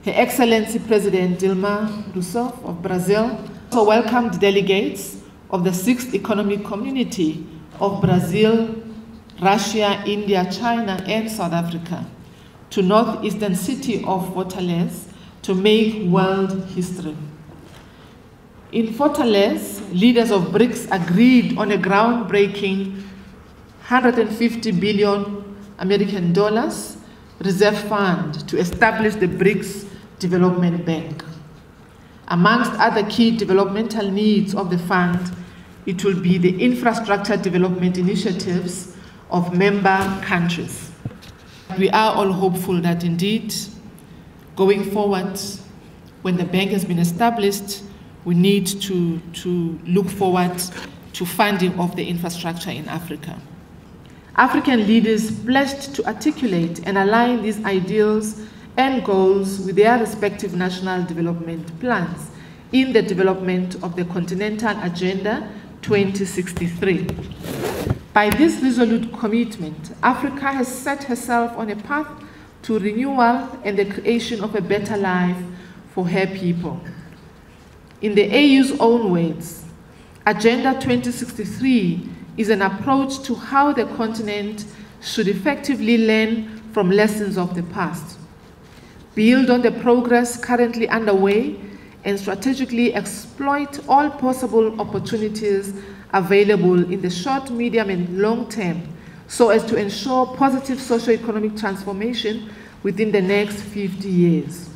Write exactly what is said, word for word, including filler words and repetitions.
Her Excellency President Dilma Rousseff of Brazil also welcomed delegates of the Sixth Economic Community of Brazil, Russia, India, China, and South Africa to northeastern city of Fortaleza to make world history. In Fortaleza, leaders of BRICS agreed on a groundbreaking one hundred fifty billion American dollars reserve fund to establish the BRICS Development Bank. Amongst other key developmental needs of the fund, it will be the infrastructure development initiatives of member countries. We are all hopeful that indeed, going forward, when the bank has been established, we need to, to look forward to funding of the infrastructure in Africa. African leaders pledged to articulate and align these ideals and goals with their respective national development plans in the development of the Continental Agenda twenty sixty-three. By this resolute commitment, Africa has set herself on a path to renewal and the creation of a better life for her people. In the A U's own words, Agenda twenty sixty-three is an approach to how the continent should effectively learn from lessons of the past, build on the progress currently underway, and strategically exploit all possible opportunities available in the short, medium, and long term so as to ensure positive socio-economic transformation within the next fifty years.